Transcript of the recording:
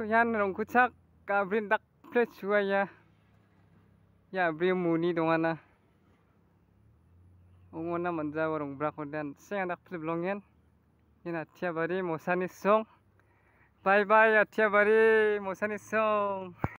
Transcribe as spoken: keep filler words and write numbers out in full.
yan rong kucak kabrin dak plet chua ya ya bri muni dongana ongona manja rong brak dan seng dak plet blongen yana tiabari mosani song bye bye ya tiabari mosani song.